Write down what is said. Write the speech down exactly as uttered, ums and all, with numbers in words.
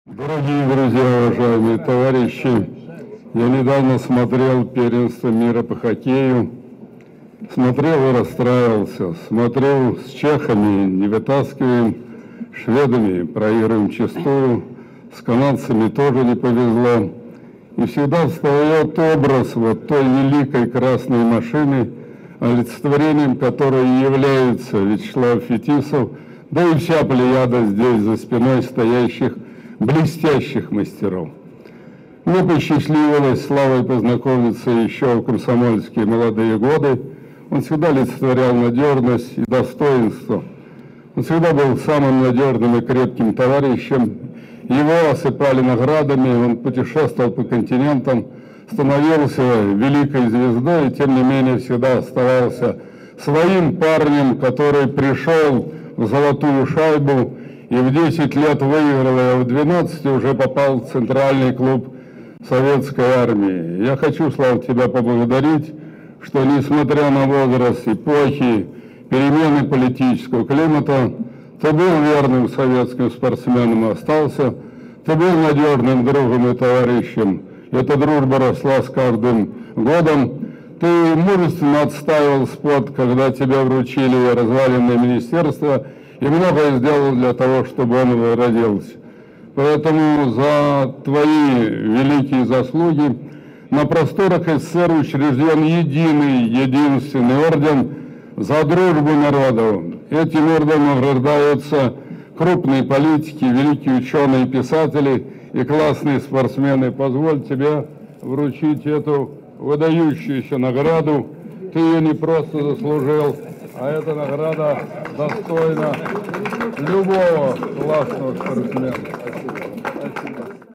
Дорогие друзья, уважаемые товарищи, я недавно смотрел первенство мира по хоккею, смотрел и расстраивался, смотрел с чехами, не вытаскиваем, шведами проигрываем чистую, с канадцами тоже не повезло. И всегда встает образ вот той великой красной машины, олицетворением которой является Вячеслав Фетисов, да и вся плеяда здесь за спиной стоящих блестящих мастеров. Мне посчастливилось с Славой познакомиться еще в комсомольские молодые годы. Он всегда олицетворял надежность и достоинство. Он всегда был самым надежным и крепким товарищем. Его осыпали наградами, он путешествовал по континентам, становился великой звездой, и тем не менее всегда оставался своим парнем, который пришел в золотую шайбу и в десять лет выиграл, а в двенадцать уже попал в центральный клуб советской армии. Я хочу, Слава, тебя поблагодарить, что несмотря на возраст, эпохи, перемены политического климата, ты был верным советским спортсменом и остался, ты был надежным другом и товарищем. Эта дружба росла с каждым годом. Ты мужественно отстаивал спорт, когда тебя вручили разваленное министерство, и многое сделал для того, чтобы он родился. Поэтому за твои великие заслуги на просторах СССР учрежден единый, единственный орден за дружбу народов. Этим орденом рождаются крупные политики, великие ученые, писатели и классные спортсмены. Позволь тебе вручить эту выдающуюся награду. Ты ее не просто заслужил, а эта награда достойна любого классного спортсмена.